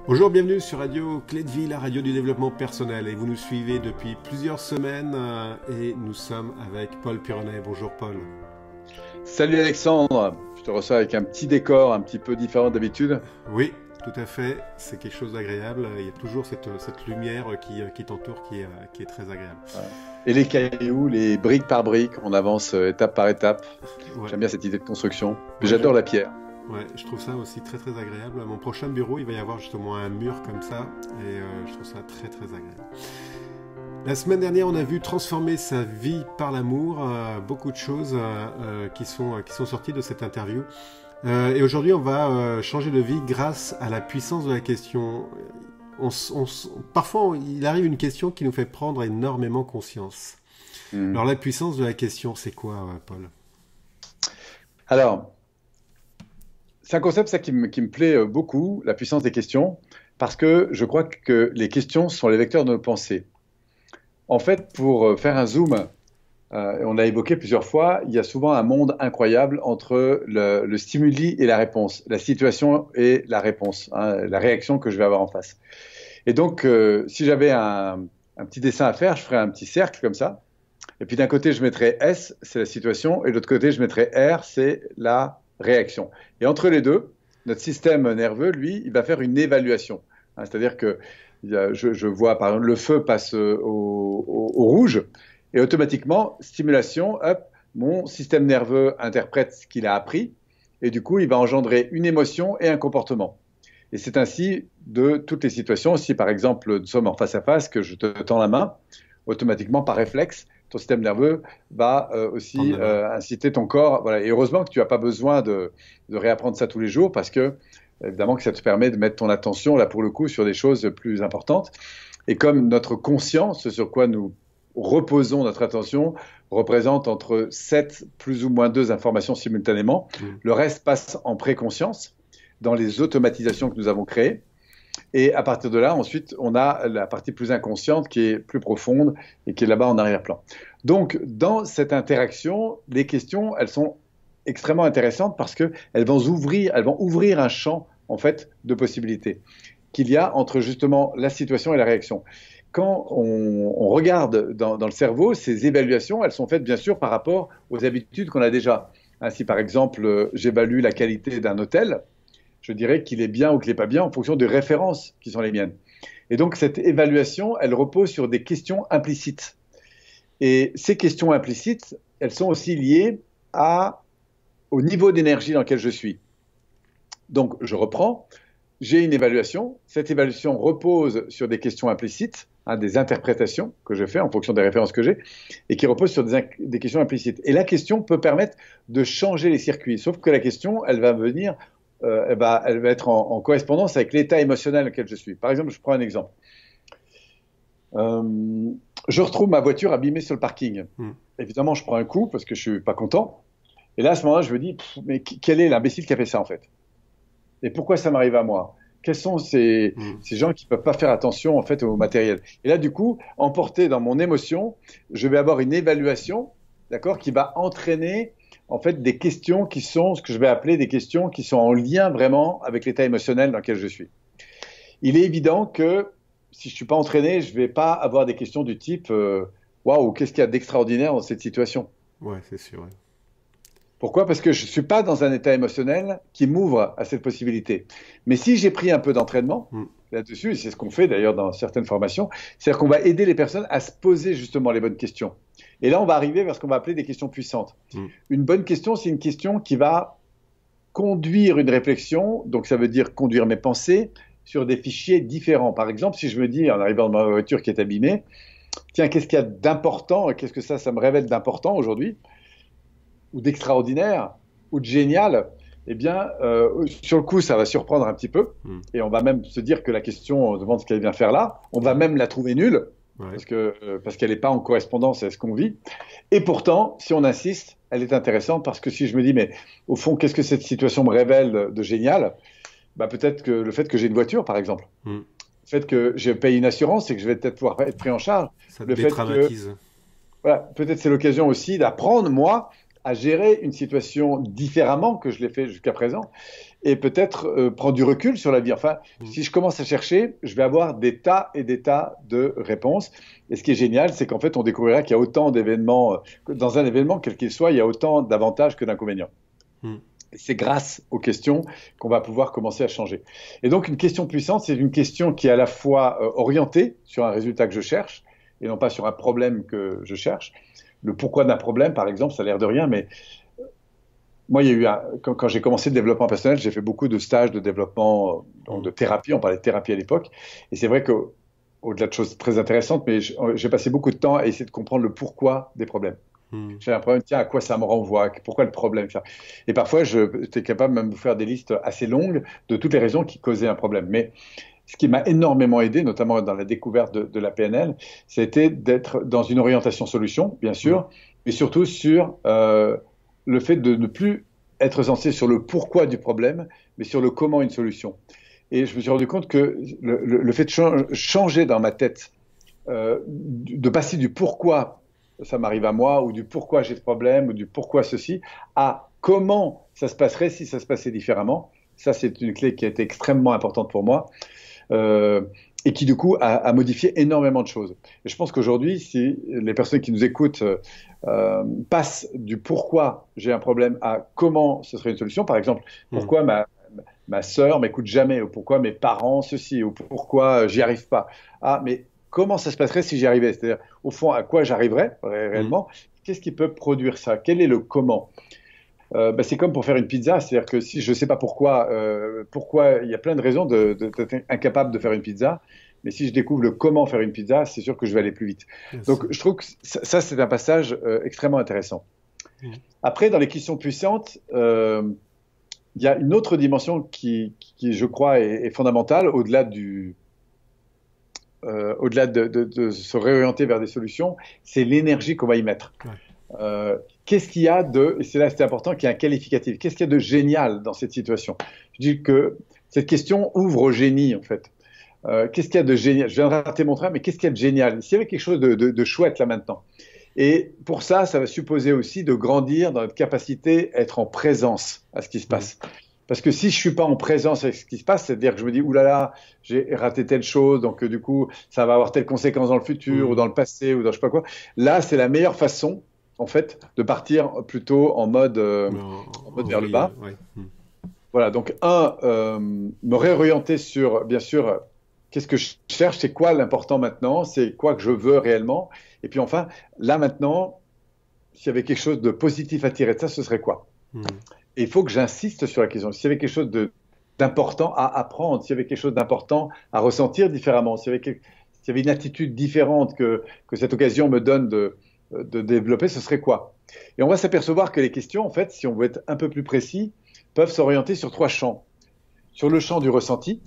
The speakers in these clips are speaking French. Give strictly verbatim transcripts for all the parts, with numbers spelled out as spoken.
Bonjour, bienvenue sur Radio Clé de Vie, la radio du développement personnel. Et vous nous suivez depuis plusieurs semaines euh, et nous sommes avec Paul Pironnet. Bonjour Paul. Salut Alexandre, je te reçois avec un petit décor un petit peu différent d'habitude. Oui, tout à fait, c'est quelque chose d'agréable. Il y a toujours cette, cette lumière qui, qui t'entoure qui est, qui est très agréable. Ouais. Et les cailloux, les briques par briques, on avance étape par étape. Ouais. J'aime bien cette idée de construction. Ouais, J'adore la pierre. Ouais, je trouve ça aussi très très agréable. À mon prochain bureau, il va y avoir justement un mur comme ça et euh, je trouve ça très très agréable. La semaine dernière, on a vu transformer sa vie par l'amour, euh, beaucoup de choses euh, euh, qui sont, qui sont sorties de cette interview. Euh, et aujourd'hui, on va euh, changer de vie grâce à la puissance de la question. On, on, parfois, il arrive une question qui nous fait prendre énormément conscience. Mmh. Alors, la puissance de la question, c'est quoi, euh, Paul ? Alors, c'est un concept ça, qui, me, qui me plaît beaucoup, la puissance des questions, parce que je crois que les questions sont les vecteurs de nos pensées. En fait, pour faire un zoom, euh, on l'a évoqué plusieurs fois, il y a souvent un monde incroyable entre le, le stimuli et la réponse, la situation et la réponse, hein, la réaction que je vais avoir en face. Et donc, euh, si j'avais un, un petit dessin à faire, je ferais un petit cercle comme ça. Et puis d'un côté, je mettrais S, c'est la situation, et de l'autre côté, je mettrais R, c'est la réaction. Et entre les deux, notre système nerveux, lui, il va faire une évaluation. Hein, c'est-à-dire que je, je vois, par exemple, le feu passe au, au, au rouge, et automatiquement, stimulation, hop, mon système nerveux interprète ce qu'il a appris, et du coup, il va engendrer une émotion et un comportement. Et c'est ainsi de toutes les situations. Si, par exemple, nous sommes en face à face, que je te tends la main, automatiquement, par réflexe, ton système nerveux va euh, aussi euh, inciter ton corps. Voilà. Et heureusement que tu n'as pas besoin de, de réapprendre ça tous les jours parce que, évidemment, que ça te permet de mettre ton attention, là, pour le coup, sur des choses plus importantes. Et comme notre conscience, ce sur quoi nous reposons notre attention, représente entre sept plus ou moins deux informations simultanément, mmh. le reste passe en préconscience dans les automatisations que nous avons créées. Et à partir de là, ensuite, on a la partie plus inconsciente qui est plus profonde et qui est là-bas en arrière-plan. Donc, dans cette interaction, les questions, elles sont extrêmement intéressantes parce qu'elles vont ouvrir, elles vont ouvrir un champ, en fait, de possibilités qu'il y a entre justement la situation et la réaction. Quand on, on regarde dans, dans le cerveau, ces évaluations, elles sont faites bien sûr par rapport aux habitudes qu'on a déjà. Ainsi, par exemple, j'évalue la qualité d'un hôtel, je dirais qu'il est bien ou qu'il n'est pas bien en fonction des références qui sont les miennes. Et donc, cette évaluation, elle repose sur des questions implicites. Et ces questions implicites, elles sont aussi liées à, au niveau d'énergie dans lequel je suis. Donc, je reprends, j'ai une évaluation. Cette évaluation repose sur des questions implicites, hein, des interprétations que je fais en fonction des références que j'ai, et qui reposent sur des, des questions implicites. Et la question peut permettre de changer les circuits, sauf que la question, elle va venir... Euh, elle, va, elle va être en, en correspondance avec l'état émotionnel auquel je suis. Par exemple, je prends un exemple. Euh, je retrouve ma voiture abîmée sur le parking. Mm. Évidemment, je prends un coup parce que je ne suis pas content. Et là, à ce moment-là, je me dis, mais quel est l'imbécile qui a fait ça en fait? Et pourquoi ça m'arrive à moi? Quels sont ces, mm. ces gens qui ne peuvent pas faire attention en fait au matériel? Et là, du coup, emporté dans mon émotion, je vais avoir une évaluation, d'accord, qui va entraîner en fait, des questions qui sont ce que je vais appeler des questions qui sont en lien vraiment avec l'état émotionnel dans lequel je suis. Il est évident que si je ne suis pas entraîné, je ne vais pas avoir des questions du type euh, « Waouh, qu'est-ce qu'il y a d'extraordinaire dans cette situation ?» Ouais, c'est sûr. Ouais. Pourquoi? Parce que je ne suis pas dans un état émotionnel qui m'ouvre à cette possibilité. Mais si j'ai pris un peu d'entraînement mm. là-dessus, et c'est ce qu'on fait d'ailleurs dans certaines formations, c'est-à-dire qu'on va aider les personnes à se poser justement les bonnes questions. Et là, on va arriver vers ce qu'on va appeler des questions puissantes. Mmh. Une bonne question, c'est une question qui va conduire une réflexion, donc ça veut dire conduire mes pensées sur des fichiers différents. Par exemple, si je me dis, en arrivant dans ma voiture qui est abîmée, tiens, qu'est-ce qu'il y a d'important, qu'est-ce que ça, ça me révèle d'important aujourd'hui, ou d'extraordinaire, ou de génial, eh bien, euh, sur le coup, ça va surprendre un petit peu, mmh. et on va même se dire que la question, on se demande ce qu'elle vient faire là, on va même la trouver nulle, Ouais. Parce que euh, parce qu'elle n'est pas en correspondance avec ce qu'on vit. Et pourtant, si on insiste, elle est intéressante parce que si je me dis, mais au fond, qu'est-ce que cette situation me révèle de, de génial? Bah, peut-être que le fait que j'ai une voiture, par exemple, mm. le fait que je paye une assurance et que je vais peut-être pouvoir être pris en charge. Ça te le dédramatise. Fait que, voilà, peut-être c'est l'occasion aussi d'apprendre, moi, à gérer une situation différemment que je l'ai fait jusqu'à présent et peut-être euh, prendre du recul sur la vie. Enfin, Mm. si je commence à chercher, je vais avoir des tas et des tas de réponses. Et ce qui est génial, c'est qu'en fait, on découvrira qu'il y a autant d'événements, euh, que dans un événement, quel qu'il soit, il y a autant d'avantages que d'inconvénients. Mm. Et c'est grâce aux questions qu'on va pouvoir commencer à changer. Et donc, une question puissante, c'est une question qui est à la fois euh, orientée sur un résultat que je cherche et non pas sur un problème que je cherche. Le pourquoi d'un problème, par exemple, ça a l'air de rien, mais moi, il y a eu un, quand, quand j'ai commencé le développement personnel, j'ai fait beaucoup de stages de développement, donc de thérapie. On parlait de thérapie à l'époque. Et c'est vrai qu'au-delà de choses très intéressantes, mais j'ai passé beaucoup de temps à essayer de comprendre le pourquoi des problèmes. Mm. J'ai un problème, tiens, à quoi ça me renvoie? Pourquoi le problème? Et parfois, j'étais capable même de faire des listes assez longues de toutes les raisons qui causaient un problème. Mais ce qui m'a énormément aidé, notamment dans la découverte de, de la P N L, c'était d'être dans une orientation solution, bien sûr, mm. mais surtout sur euh, le fait de ne plus être centré sur le pourquoi du problème, mais sur le comment une solution. Et je me suis rendu compte que le, le, le fait de changer dans ma tête, euh, de passer du pourquoi ça m'arrive à moi, ou du pourquoi j'ai ce problème, ou du pourquoi ceci, à comment ça se passerait si ça se passait différemment. Ça, c'est une clé qui a été extrêmement importante pour moi. Euh, et qui du coup a, a modifié énormément de choses. Et je pense qu'aujourd'hui, si les personnes qui nous écoutent euh, passent du pourquoi j'ai un problème à comment ce serait une solution, par exemple, pourquoi mmh. ma, ma sœur m'écoute jamais, ou pourquoi mes parents ceci, ou pourquoi j'y arrive pas. Ah, mais comment ça se passerait si j'y arrivais? C'est-à-dire, au fond, à quoi j'arriverais réellement? Mmh. Qu'est-ce qui peut produire ça? Quel est le comment? Euh, bah, c'est comme pour faire une pizza, c'est-à-dire que si je ne sais pas pourquoi, euh, pourquoi, il y a plein de raisons de, de, d'être incapable de faire une pizza, mais si je découvre le comment faire une pizza, c'est sûr que je vais aller plus vite. Yes. Donc je trouve que ça, ça c'est un passage euh, extrêmement intéressant. Mmh. Après, dans les questions puissantes, euh, il y a une autre dimension qui, qui je crois, est, est fondamentale, au-delà du, euh, au-delà de, de, de se réorienter vers des solutions, c'est l'énergie qu'on va y mettre. Ouais. Euh, qu'est-ce qu'il y a de, et c'est là c'est important, qu'il y ait un qualificatif, qu'est-ce qu'il y a de génial dans cette situation? Je dis que cette question ouvre au génie, en fait. Euh, qu'est-ce qu'il y a de génial? Je viendrai te montrer, mais qu'est-ce qu'il y a de génial? S'il y avait quelque chose de, de, de chouette là maintenant. Et pour ça, ça va supposer aussi de grandir dans notre capacité à être en présence à ce qui se passe. Mmh. Parce que si je suis pas en présence avec ce qui se passe, c'est-à-dire que je me dis, oulala, j'ai raté telle chose, donc euh, du coup, ça va avoir telle conséquence dans le futur, mmh. ou dans le passé, ou dans je sais pas quoi. Là, c'est la meilleure façon, en fait, de partir plutôt en mode, euh, non, en mode vers le bas. Ouais. Mmh. Voilà, donc un, euh, me réorienter sur, bien sûr, qu'est-ce que je cherche, c'est quoi l'important maintenant, c'est quoi que je veux réellement. Et puis enfin, là maintenant, s'il y avait quelque chose de positif à tirer de ça, ce serait quoi? Mmh. Et il faut que j'insiste sur la question. S'il y avait quelque chose de, d'important à apprendre, s'il y avait quelque chose d'important à ressentir différemment, s'il y avait, quelque, s'il y avait une attitude différente que, que cette occasion me donne de, de développer, ce serait quoi? Et on va s'apercevoir que les questions, en fait, si on veut être un peu plus précis, peuvent s'orienter sur trois champs. Sur le champ du ressenti,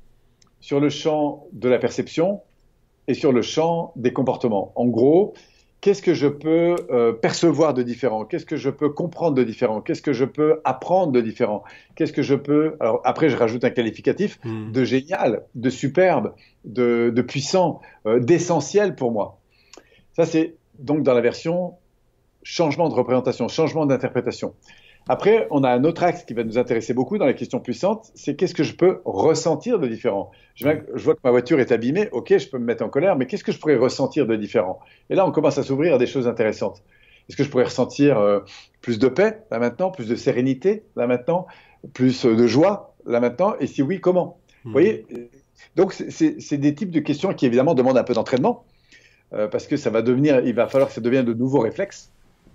sur le champ de la perception et sur le champ des comportements. En gros, qu'est-ce que je peux euh, percevoir de différent? Qu'est-ce que je peux comprendre de différent? Qu'est-ce que je peux apprendre de différent? Qu'est-ce que je peux... Alors après, je rajoute un qualificatif mmh. de génial, de superbe, de, de puissant, euh, d'essentiel pour moi. Ça, c'est donc dans la version changement de représentation, changement d'interprétation. Après, on a un autre axe qui va nous intéresser beaucoup dans les questions puissantes, c'est qu'est-ce que je peux ressentir de différent? Je, je vois que ma voiture est abîmée, ok, je peux me mettre en colère, mais qu'est-ce que je pourrais ressentir de différent? Et là, on commence à s'ouvrir à des choses intéressantes. Est-ce que je pourrais ressentir euh, plus de paix, là maintenant, plus de sérénité, là maintenant, plus euh, de joie, là maintenant? Et si oui, comment? Mmh. Vous voyez? Donc, c'est, c'est des types de questions qui, évidemment, demandent un peu d'entraînement, euh, parce que ça va devenir, il va falloir que ça devienne de nouveaux réflexes.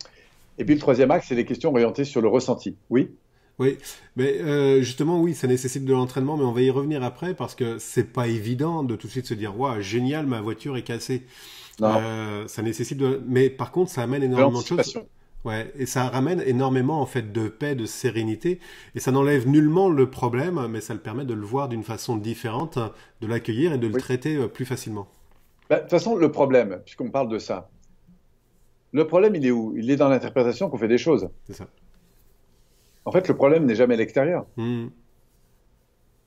Et puis le troisième axe, c'est les questions orientées sur le ressenti. Oui? Oui, mais euh, justement, oui, ça nécessite de l'entraînement, mais on va y revenir après parce que c'est pas évident de tout de suite se dire « Waouh, génial, ma voiture est cassée ». Euh, ça nécessite de... Mais par contre, ça amène énormément de choses. Ouais, et ça ramène énormément en fait de paix, de sérénité, et ça n'enlève nullement le problème, mais ça le permet de le voir d'une façon différente, de l'accueillir et de le oui. traiter plus facilement. Bah, de toute façon, le problème, puisqu'on parle de ça, le problème, il est où? Il est dans l'interprétation qu'on fait des choses. C'est ça. En fait, le problème n'est jamais à l'extérieur. Mmh.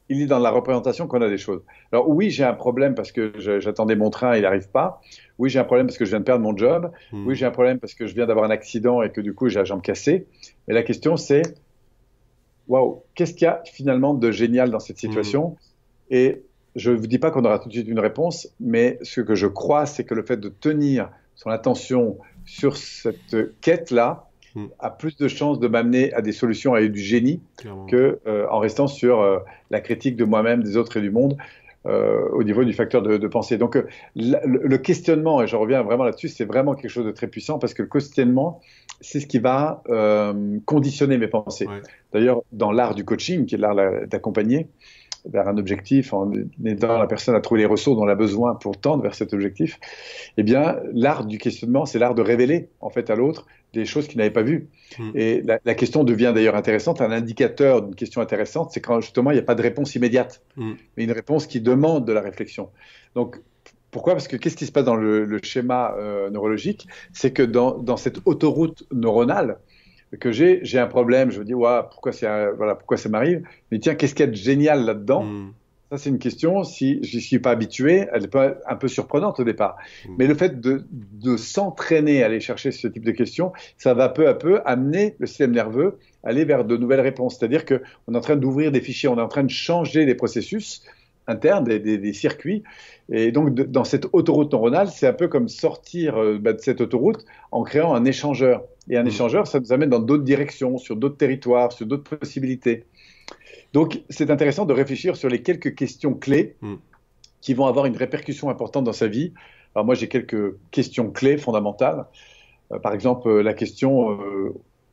il est dans la représentation qu'on a des choses. Alors oui, j'ai un problème parce que je- j'attendais mon train, il n'arrive pas. Oui, j'ai un problème parce que je viens de perdre mon job. Oui, Hmm. j'ai un problème parce que je viens d'avoir un accident et que du coup j'ai la jambe cassée. Mais la question c'est, waouh, qu'est-ce qu'il y a finalement de génial dans cette Hmm. situation? Et je ne vous dis pas qu'on aura tout de suite une réponse, mais ce que je crois, c'est que le fait de tenir son attention sur cette quête-là Hmm. a plus de chances de m'amener à des solutions, à du génie, Clairement. que euh, en restant sur euh, la critique de moi-même, des autres et du monde, euh, au niveau du facteur de, de pensée. Donc euh, le, le questionnement, et je reviens vraiment là-dessus, c'est vraiment quelque chose de très puissant parce que le questionnement, c'est ce qui va euh, conditionner mes pensées. Ouais. D'ailleurs, dans l'art du coaching, qui est l'art d'accompagner vers un objectif, en aidant la personne à trouver les ressources dont elle a besoin pour tendre vers cet objectif, eh bien, l'art du questionnement, c'est l'art de révéler en fait à l'autre des choses qu'il n'avait pas vues. Hmm. Et la, la question devient d'ailleurs intéressante. Un indicateur d'une question intéressante, c'est quand justement il n'y a pas de réponse immédiate, Hmm. mais une réponse qui demande de la réflexion. Donc, pourquoi? Parce que qu'est-ce qui se passe dans le, le schéma euh, neurologique? C'est que dans, dans cette autoroute neuronale, que j'ai, j'ai un problème, je me dis, ouais, pourquoi, c'est, voilà, pourquoi ça m'arrive? Mais tiens, qu'est-ce qu'il y a de génial là-dedans? Hmm. Ça, c'est une question, si je n'y suis pas habitué, elle est un peu surprenante au départ. Hmm. Mais le fait de, de s'entraîner à aller chercher ce type de questions, ça va peu à peu amener le système nerveux à aller vers de nouvelles réponses. C'est-à-dire qu'on est en train d'ouvrir des fichiers, on est en train de changer des processus internes, des, des, des circuits. Et donc, de, dans cette autoroute neuronale, c'est un peu comme sortir euh, bah, de cette autoroute en créant un échangeur. Et un Hmm. échangeur, ça nous amène dans d'autres directions, sur d'autres territoires, sur d'autres possibilités. Donc, c'est intéressant de réfléchir sur les quelques questions clés Hmm. qui vont avoir une répercussion importante dans sa vie. Alors, moi, j'ai quelques questions clés fondamentales. Euh, par exemple, euh, la question euh,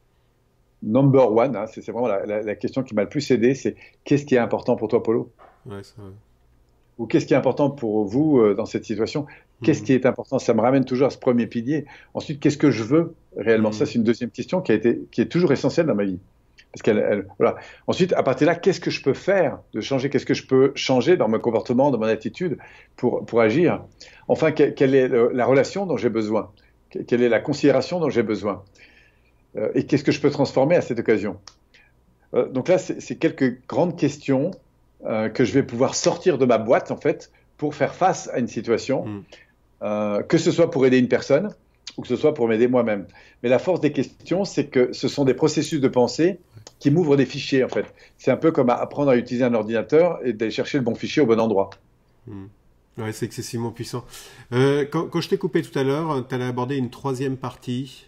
number one, hein, c'est c'est vraiment la, la- la question qui m'a le plus aidé, c'est qu'est-ce qui est important pour toi, Polo? Ouais, ça, ouais. Ou qu'est-ce qui est important pour vous euh, dans cette situation? Qu'est-ce Hmm. qui est important? Ça me ramène toujours à ce premier pilier. Ensuite, qu'est-ce que je veux réellement? Ça, Hmm. c'est une deuxième question qui a été, qui est toujours essentielle dans ma vie. Parce qu'elle, elle- voilà. Ensuite, à partir de là, qu'est-ce que je peux faire de changer? Qu'est-ce que je peux changer dans mon comportement, dans mon attitude pour, pour agir? Enfin, que- quelle est le- la relation dont j'ai besoin? Que- Quelle est la considération dont j'ai besoin? Euh, et qu'est-ce que je peux transformer à cette occasion? Euh, donc là, c'est c'est quelques grandes questions euh, que je vais pouvoir sortir de ma boîte, en fait, pour faire face à une situation, Hmm. euh, que ce soit pour aider une personne ou que ce soit pour m'aider moi-même. Mais la force des questions, c'est que ce sont des processus de pensée qui m'ouvrent des fichiers, en fait. C'est un peu comme apprendre à utiliser un ordinateur et d'aller chercher le bon fichier au bon endroit. Hmm. Ouais, c'est excessivement puissant. Euh, quand, quand je t'ai coupé tout à l'heure, tu allais aborder une troisième partie.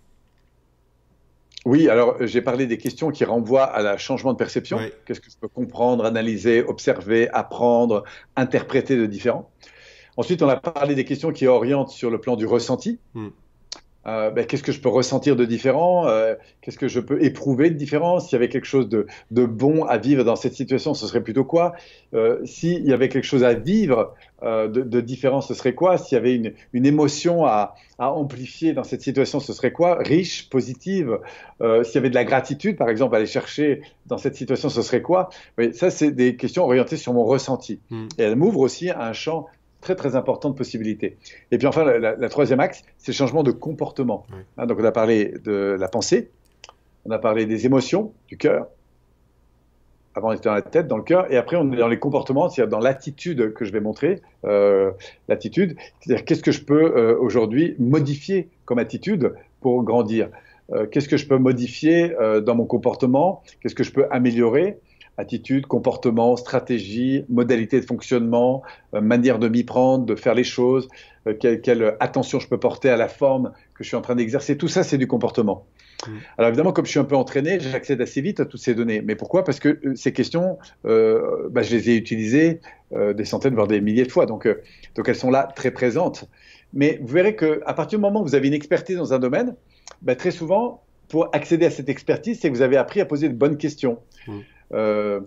Oui, alors j'ai parlé des questions qui renvoient à la changement de perception. Ouais. Qu'est-ce que je peux comprendre, analyser, observer, apprendre, interpréter de différent. Ensuite, on a parlé des questions qui orientent sur le plan du ressenti. Hmm. Euh, ben, qu'est-ce que je peux ressentir de différent? euh, Qu'est-ce que je peux éprouver de différent? S'il y avait quelque chose de, de bon à vivre dans cette situation, ce serait plutôt quoi? Euh, S'il y avait quelque chose à vivre euh, de, de différent, ce serait quoi? S'il y avait une, une émotion à, à amplifier dans cette situation, ce serait quoi? Riche, positive. Euh, S'il y avait de la gratitude, par exemple, à aller chercher dans cette situation, ce serait quoi? Oui, ça, c'est des questions orientées sur mon ressenti. Hmm. Et elles m'ouvrent aussi à un champ très très important de possibilités. Et puis enfin, la, la, la troisième axe, c'est le changement de comportement. Ouais. Hein, donc on a parlé de la pensée, on a parlé des émotions, du cœur. Avant on était dans la tête, dans le cœur, et après on est dans les comportements, c'est-à-dire dans l'attitude que je vais montrer, euh, l'attitude, c'est-à-dire qu'est-ce que je peux euh, aujourd'hui modifier comme attitude pour grandir. Euh, qu'est-ce que je peux modifier euh, dans mon comportement? Qu'est-ce que je peux améliorer? Attitude, comportement, stratégie, modalité de fonctionnement, euh, manière de m'y prendre, de faire les choses, euh, quelle, quelle attention je peux porter à la forme que je suis en train d'exercer. Tout ça, c'est du comportement. Hmm. Alors évidemment, comme je suis un peu entraîné, j'accède assez vite à toutes ces données. Mais pourquoi? Parce que euh, ces questions, euh, bah, je les ai utilisées euh, des centaines, voire des milliers de fois. Donc, euh, donc elles sont là, très présentes. Mais vous verrez qu'à partir du moment où vous avez une expertise dans un domaine, bah, très souvent, pour accéder à cette expertise, c'est que vous avez appris à poser de bonnes questions. Hmm. Euh,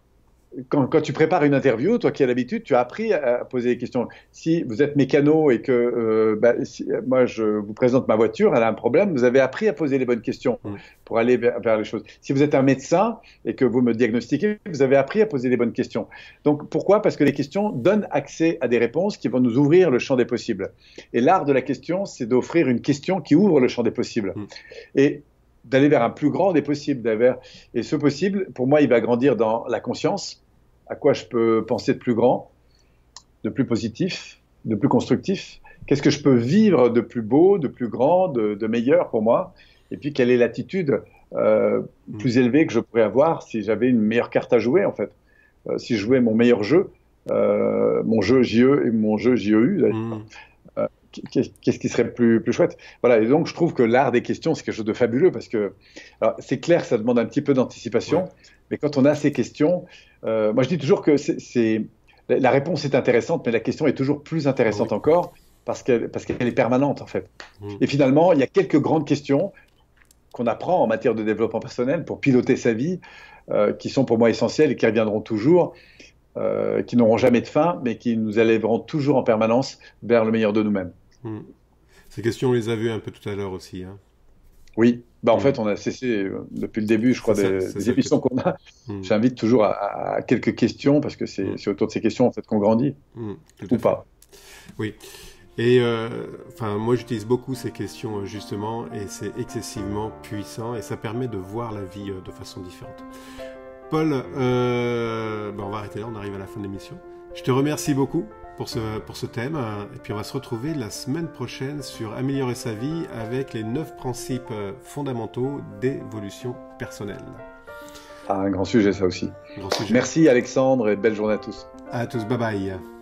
quand, quand tu prépares une interview, toi qui as l'habitude, tu as appris à, à poser des questions. Si vous êtes mécano et que euh, bah, si, moi je vous présente ma voiture, elle a un problème, vous avez appris à poser les bonnes questions Mm. pour aller vers, vers les choses. Si vous êtes un médecin et que vous me diagnostiquez, vous avez appris à poser les bonnes questions. Donc pourquoi? Parce que les questions donnent accès à des réponses qui vont nous ouvrir le champ des possibles. Et l'art de la question, c'est d'offrir une question qui ouvre le champ des possibles. Mm. Et d'aller vers un plus grand des possibles. Vers... Et ce possible, pour moi, il va grandir dans la conscience, À quoi je peux penser de plus grand, de plus positif, de plus constructif? Qu'est-ce que je peux vivre de plus beau, de plus grand, de, de meilleur pour moi? Et puis, quelle est l'attitude euh, plus élevée que je pourrais avoir si j'avais une meilleure carte à jouer, en fait? Euh, si je jouais mon meilleur jeu, euh, mon jeu J E et mon jeu J E U, d'ailleurs, Mmh. euh, qu'est-ce qui serait plus, plus chouette? Voilà, et donc je trouve que l'art des questions, c'est quelque chose de fabuleux parce que alors, c'est clair que ça demande un petit peu d'anticipation, Ouais. mais quand on a ces questions, euh, moi je dis toujours que c'est, c'est- la la réponse est intéressante, mais la question est toujours plus Ah oui. intéressante encore parce qu'elle parce qu'elle est permanente en fait. Mmh. Et finalement, il y a quelques grandes questions qu'on apprend en matière de développement personnel pour piloter sa vie, euh, qui sont pour moi essentielles et qui reviendront toujours, euh, qui n'auront jamais de fin, mais qui nous élèveront toujours en permanence vers le meilleur de nous-mêmes. Mmh. Ces questions, on les a vues un peu tout à l'heure aussi, hein. Oui, bah en Mmh. fait, on a cessé euh, depuis le début, je C'est crois, ça, des, c'est des ça que... émissions qu'on a. Mmh. J'invite toujours à, à- à quelques questions parce que c'est Mmh. c'est autour de ces questions en fait qu'on grandit Mmh. Tout ou à fait. pas. Oui. Et euh, enfin, moi, j'utilise beaucoup ces questions euh, justement, et c'est excessivement puissant, et ça permet de voir la vie euh, de façon différente. Paul, euh, ben, on va arrêter là, on arrive à la fin de l'émission. Je te remercie beaucoup pour ce, pour ce thème, euh, et puis on va se retrouver la semaine prochaine sur Améliorer sa vie avec les neuf principes euh, fondamentaux d'évolution personnelle. Ah, un grand sujet ça aussi. Grand sujet. Merci Alexandre et belle journée à tous. À tous, bye bye.